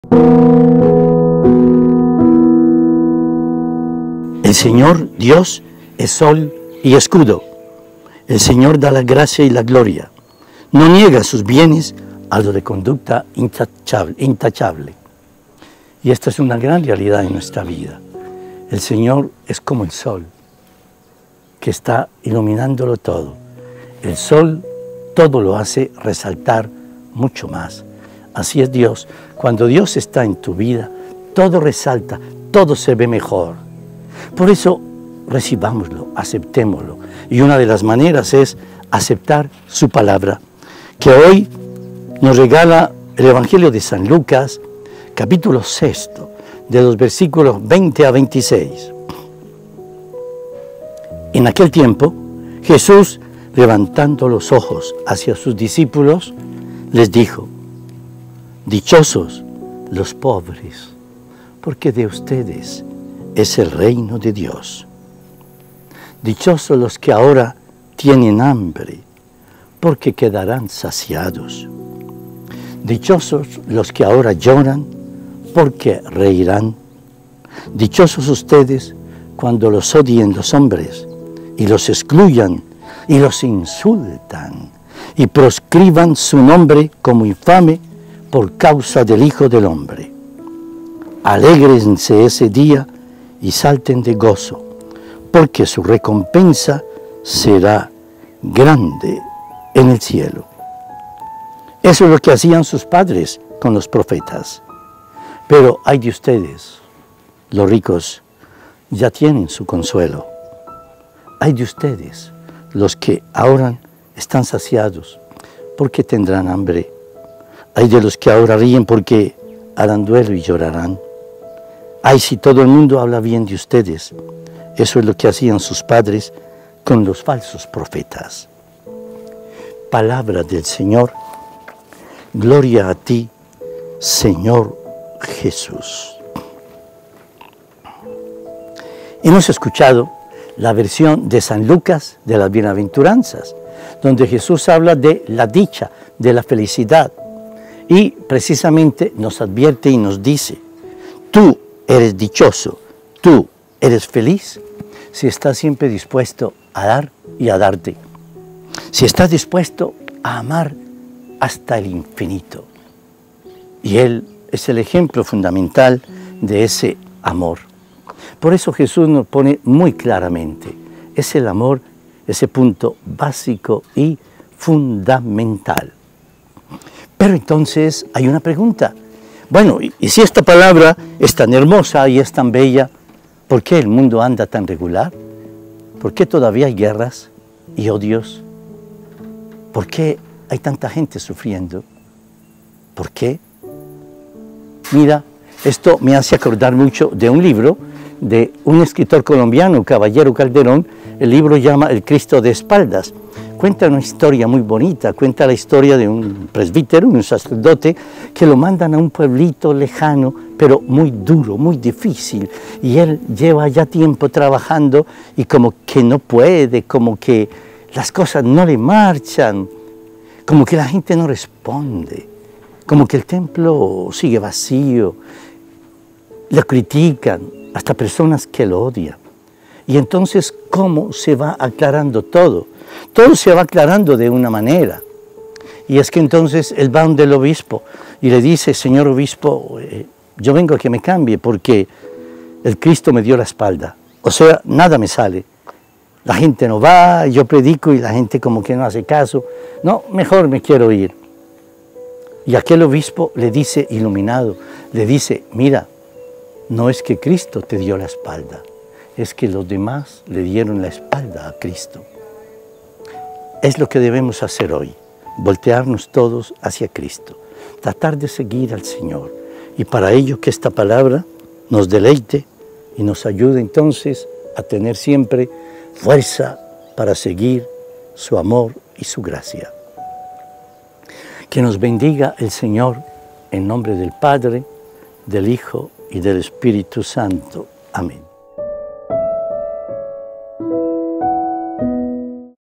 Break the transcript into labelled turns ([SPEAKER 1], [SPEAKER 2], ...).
[SPEAKER 1] El Señor Dios es sol y escudo. El Señor da la gracia y la gloria. No niega sus bienes a los de conducta intachable. Y esta es una gran realidad en nuestra vida. El Señor es como el sol, que está iluminándolo todo. El sol todo lo hace resaltar mucho más. Así es Dios. Cuando Dios está en tu vida, todo resalta, todo se ve mejor. Por eso, recibámoslo, aceptémoslo. Y una de las maneras es aceptar su palabra, que hoy nos regala el Evangelio de San Lucas, capítulo 6, de los versículos 20 a 26. En aquel tiempo, Jesús, levantando los ojos hacia sus discípulos, les dijo: dichosos los pobres, porque de ustedes es el reino de Dios. Dichosos los que ahora tienen hambre, porque quedarán saciados. Dichosos los que ahora lloran, porque reirán. Dichosos ustedes cuando los odien los hombres, y los excluyan, y los insultan, y proscriban su nombre como infame por causa del Hijo del Hombre. Alégrense ese día y salten de gozo, porque su recompensa será grande en el cielo. Eso es lo que hacían sus padres con los profetas. Pero ay de ustedes, los ricos, ya tienen su consuelo. Ay de ustedes, los que ahora están saciados, porque tendrán hambre. Ay de los que ahora ríen, porque harán duelo y llorarán. Ay, si todo el mundo habla bien de ustedes. Eso es lo que hacían sus padres con los falsos profetas. Palabra del Señor. Gloria a ti, Señor Jesús. Hemos escuchado la versión de San Lucas de las Bienaventuranzas, donde Jesús habla de la dicha, de la felicidad, y precisamente nos advierte y nos dice: tú eres dichoso, tú eres feliz si estás siempre dispuesto a dar y a darte, si estás dispuesto a amar hasta el infinito. Y Él es el ejemplo fundamental de ese amor. Por eso Jesús nos pone muy claramente, es el amor, ese punto básico y fundamental. Pero entonces hay una pregunta. Bueno, y si esta palabra es tan hermosa y es tan bella, ¿por qué el mundo anda tan regular? ¿Por qué todavía hay guerras y odios? ¿Por qué hay tanta gente sufriendo? ¿Por qué? Mira, esto me hace acordar mucho de un libro de un escritor colombiano, Caballero Calderón. El libro llama El Cristo de espaldas. Cuenta una historia muy bonita, cuenta la historia de un presbítero, un sacerdote, que lo mandan a un pueblito lejano, pero muy duro, muy difícil. Y él lleva ya tiempo trabajando y como que no puede, como que las cosas no le marchan, como que la gente no responde, como que el templo sigue vacío, lo critican, hasta personas que lo odian. Y entonces, ¿cómo se va aclarando todo? Todo se va aclarando de una manera. Y es que entonces él va donde el obispo y le dice: señor obispo, yo vengo a que me cambie porque el Cristo me dio la espalda. O sea, nada me sale. La gente no va, yo predico y la gente como que no hace caso. No, mejor me quiero ir. Y aquel obispo le dice, iluminado, le dice: mira, no es que Cristo te dio la espalda, es que los demás le dieron la espalda a Cristo. Es lo que debemos hacer hoy, voltearnos todos hacia Cristo, tratar de seguir al Señor. Y para ello que esta palabra nos deleite y nos ayude entonces a tener siempre fuerza para seguir su amor y su gracia. Que nos bendiga el Señor en nombre del Padre, del Hijo y del Espíritu Santo. Amén.